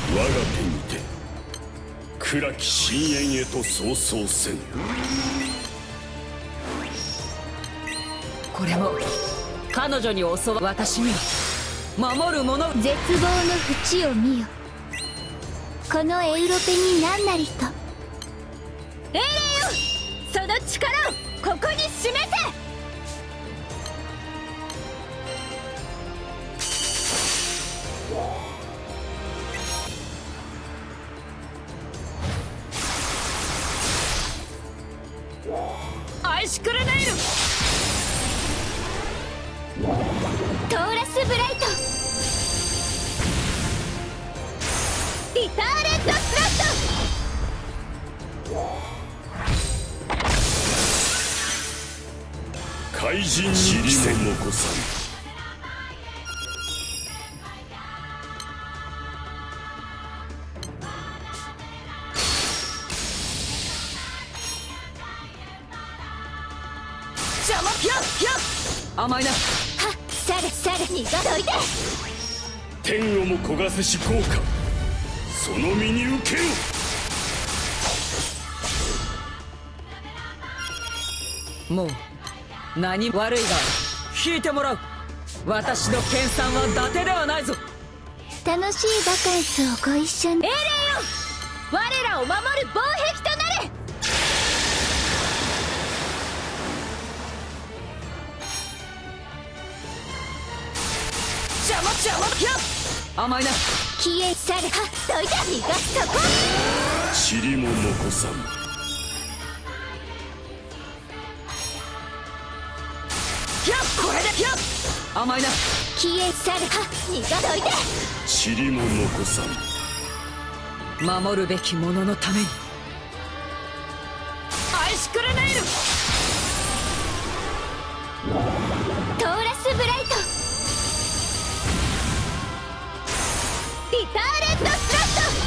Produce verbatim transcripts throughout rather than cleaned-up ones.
我が手にて暗き深淵へと早々せん。 これも彼女に襲わ私には守る者。 絶望の淵を見よ。このエウロペに何なりと。 エレよ、その力をここに示せ。 アイシクルネイル、 トーラスブライト、 リターレッドスラット。 怪人に塵も残さん。 邪魔。やっやっ甘いな。 はっされされ逃がどいて。 天をも焦がせし豪華、その身に受けよ。 もう何悪いが引いてもらう。私の研鑽は伊達ではないぞ。 楽しいバカンスをご一緒に。 エレよ、我らを守る防壁となれ。 邪魔邪魔。やっ甘いな。 消え去れ。はっどいて。逃がすとこ。 塵も残さん。 やっこれで。やっ甘いな。 消え去れ。はっ逃がどいて。 塵も残さん。 守るべき者のために。アイシクルネイル、 トーラスブライト、 リターレッドスラッ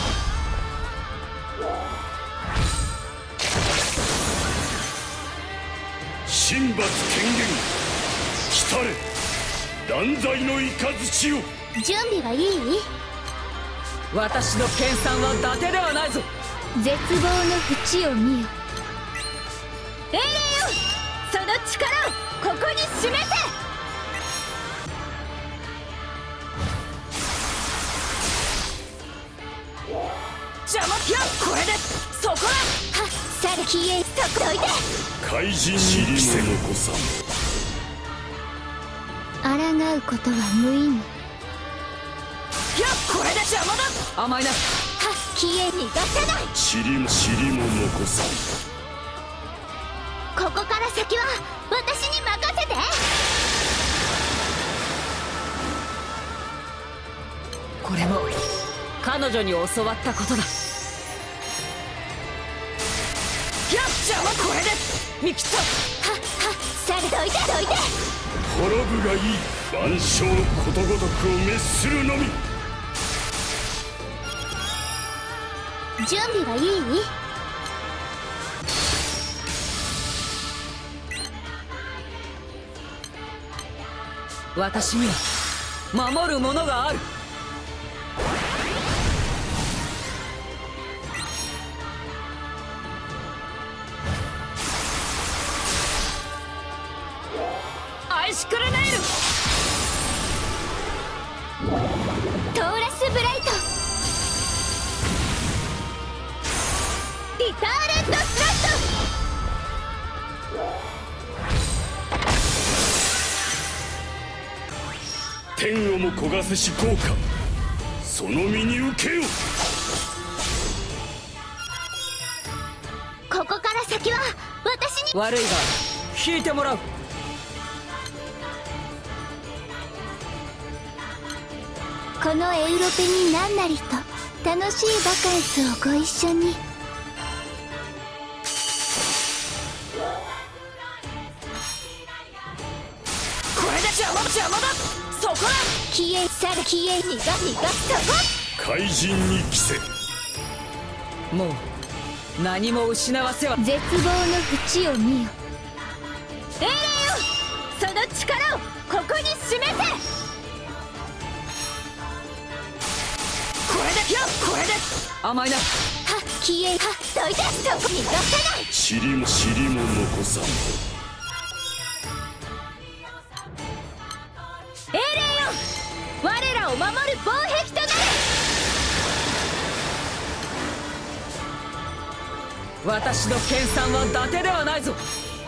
神罰権限、来たれ断罪の雷を。 準備はいい？ 私の研鑽は伊達ではないぞ。 絶望の淵を見よ。 ト。エレよ、その力をここに示せ。 邪魔。やっこれで。そこだ。 はっされ。消えそこどいて。 怪人に塵も残さん。 抗うことは無意味。 やっこれで。邪魔だ。甘いな。 はっ消え逃がさない。 塵も塵も残さん。 ここから先は私に任せて。 これも彼女に教わったことだ。やっ邪魔。これで見切った。 はっはっされ。どいてどいて。 滅ぶがいい。万象ことごとくを滅するのみ。 準備はいい？ 私には守るものがある。アイシクルネイル、 トーラスブライト、 リターレッドスラット。 天をも焦がせし豪華、その身に受けよ。 ここから先は私に。 悪いが引いてもらう。 このエウロペに何なりと。楽しいバカンスをご一緒に。 これで邪魔邪魔だ。そこだ。 消え去れ。消え逃が逃がすとこ。 怪人に着せ。 もう何も失わせは。 絶望の淵を見よ。 エレよ、その力をここに示せ。 これで。やっこれ甘いな。 は消えはどいてそこに逃がさない。 塵も塵も残さん。 英霊よ、我らを守る防壁となれ。 私の研鑽は伊達ではないぞ。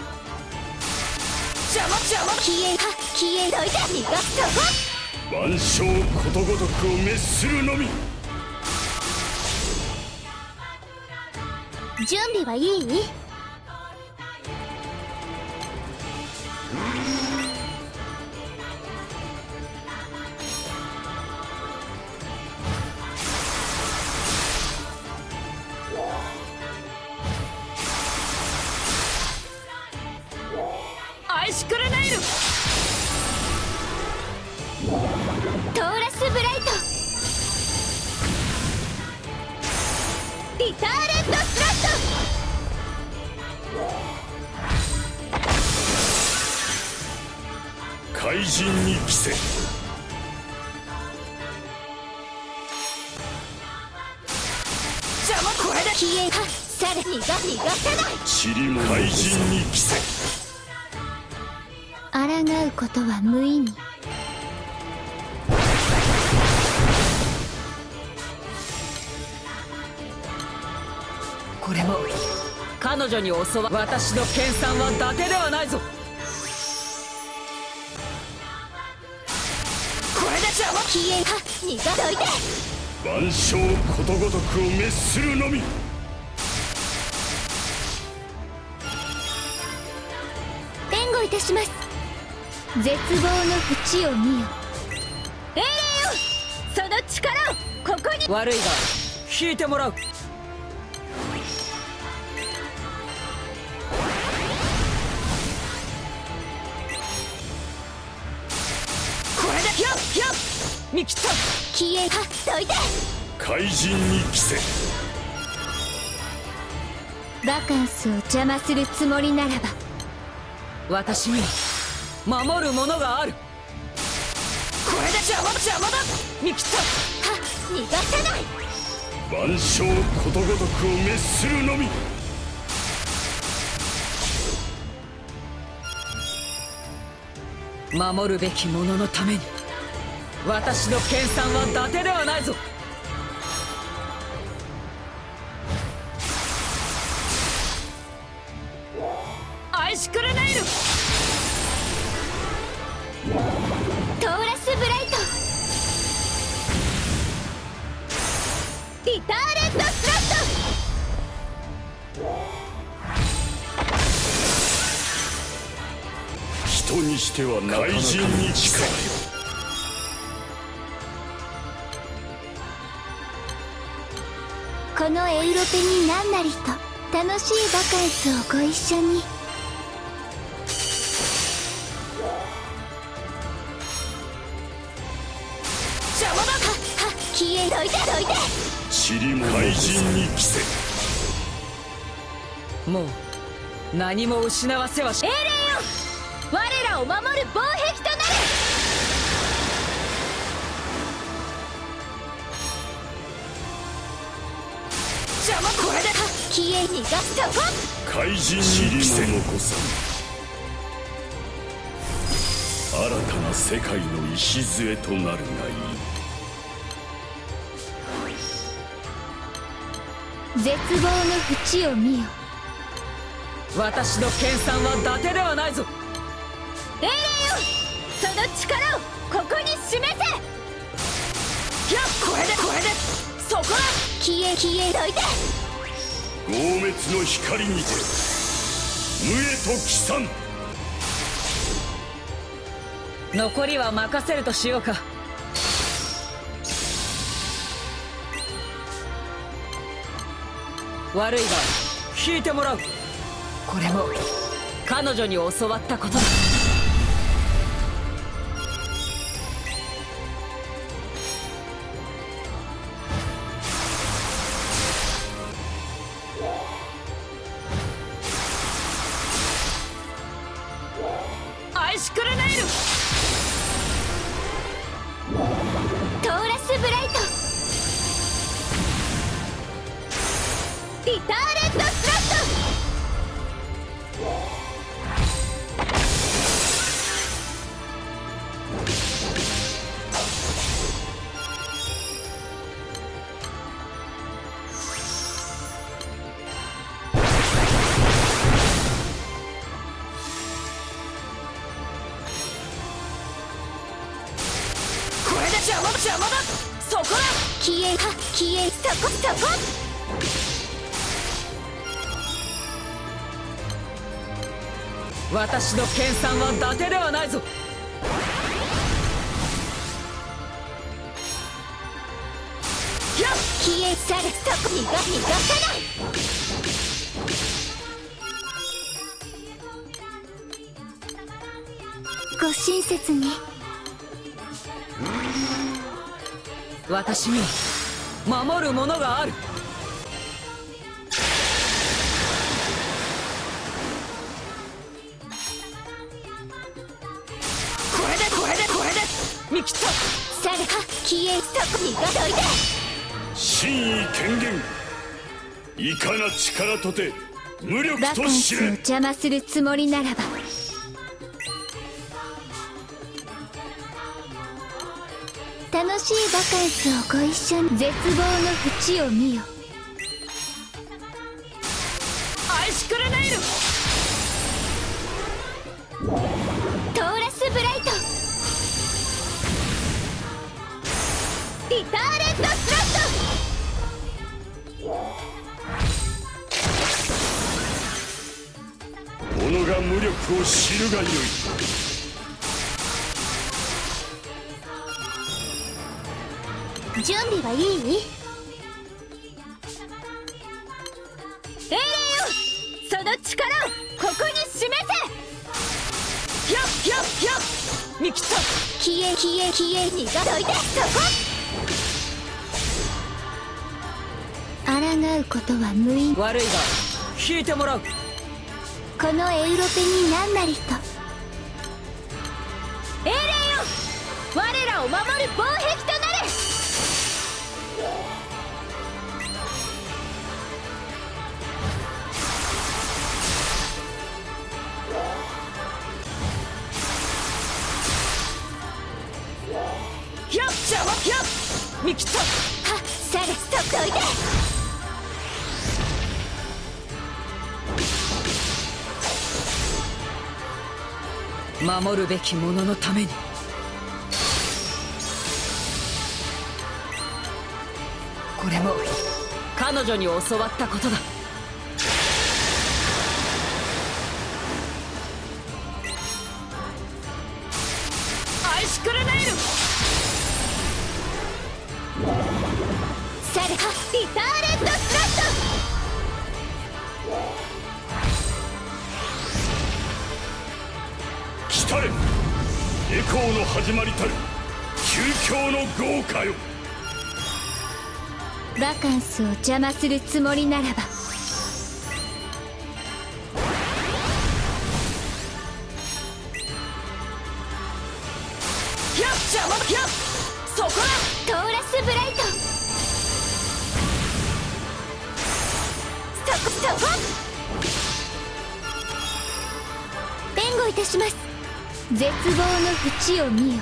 邪魔邪魔。 消えは消えどいて逃がすそこ。 万象ことごとくを滅するのみ。 準備はいい？ アイシクルネイル。 トーラスブライト。リターレントスラット。 怪人に着せ。 邪魔。これで消えはされ逃が逃がさない。 塵も怪人に着せ。 抗うことは無意味。 これも彼女に襲わ。私の研鑽は伊達ではないぞ。これで邪魔。 消えは逃がどいて。 万象ことごとくを滅するのみ。 援護いたします。絶望の淵を見よ。 英霊よ、その力をここに。 悪いが引いてもらう。これでひゃっひゃっ見切った。 消えはどいて。 怪人に着せ。 バカンスを邪魔するつもりならば、 私には守るものがある。これで邪魔邪魔だ。見切った。 は逃がさない。 万象ことごとくを滅するのみ。 守るべき者のために私の研鑽は伊達ではないぞ。アイシクルネイル。 トーラスブライト。リターレントスラッ人にしてはなかなかの力よ。 このエウロペに何なりと楽しいバカンスをご一緒に。 邪魔だ。 はは消えどいてどいて。 塵も怪人に着せ。 もう何も失わせはし。 英霊よ、我らを守る防壁となれ。 邪魔。これでは消え逃がすそこ。 怪人に着せ。残さん。新たな世界の礎となるがいい。 絶望の淵を見よ。 私の研鑽は伊達ではないぞ。 英霊よ、その力をここに示せ。 いやこれでこれでそこだ。 消え消えどいて。 豪滅の光にて無へと帰参。 残りは任せるとしようか。悪いが引いてもらう。これも彼女に教わったことだ。アイシクルネイル。 トーラスブライト。 邪魔だ。そこだ。 消えは消えそこそこ。 私の研鑽は伊達ではないぞ。 消え去れそこ逃が逃がさない。ご親切に。 私には守るものがある。これでこれでこれで見切った。 されは消えそこ逃がどいで。 真意権限、いかな力とて無力バカンと知れ。 スを邪魔するつもりならば、楽しいバカンスをご一緒に。絶望の淵を見よ。 アイシクルネイル。 トーラスブライト。リターレントスラット。 己が無力を知るがよい。 準備はいい？ エレよ、その力をここに示せ。 ひゃっひゃっひゃっ見切った。 消え消え消え逃がどいてそこ。抗うことは無意味。 悪いが引いてもらう。 このエウロペに何なりと。 エレよ、我らを守る防壁となれ。 ひゃっ邪魔ひゃっ見切った。 はっされそこどいで。 守るべき者のために。これも彼女に教わったことだ。アイシクルネイル。 されはリターレントスラッ来たれ、エコーの始まりたる究極の豪華よ。 バカンスを邪魔するつもりならば、 ひゃっ邪魔ひゃっそこだ。 トーラスブライト。そこそこ。弁護いたします。絶望の淵を見よ。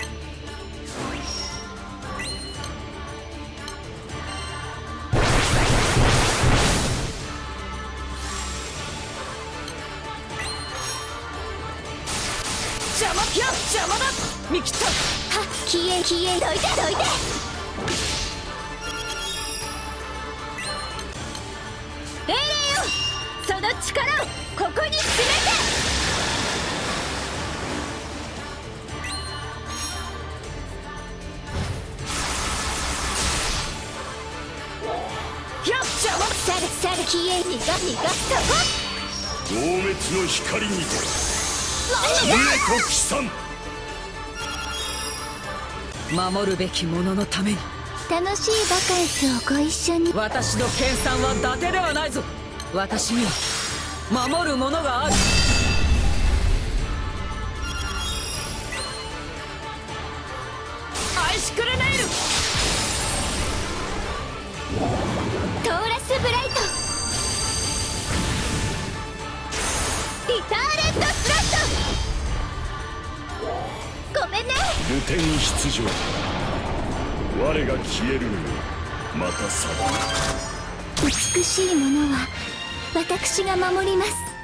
邪魔ひゃっ邪魔だ見切った。 はっ消え消えどいてどいて。 エレよ、その力をここに示せ。 ひゃっ邪魔。 されされ消え逃が逃がそこ。 豪滅の光にて夢と帰参。 守るべき者のために。 楽しいバカンスをご一緒に。 私の研鑽は伊達ではないぞ。私には守るものがある。アイシクルネイル。 トーラスブライト。 リターレントスラット。ごめんね。 流天出場、我が消えるのよまたさら。 美しいものは私が守ります。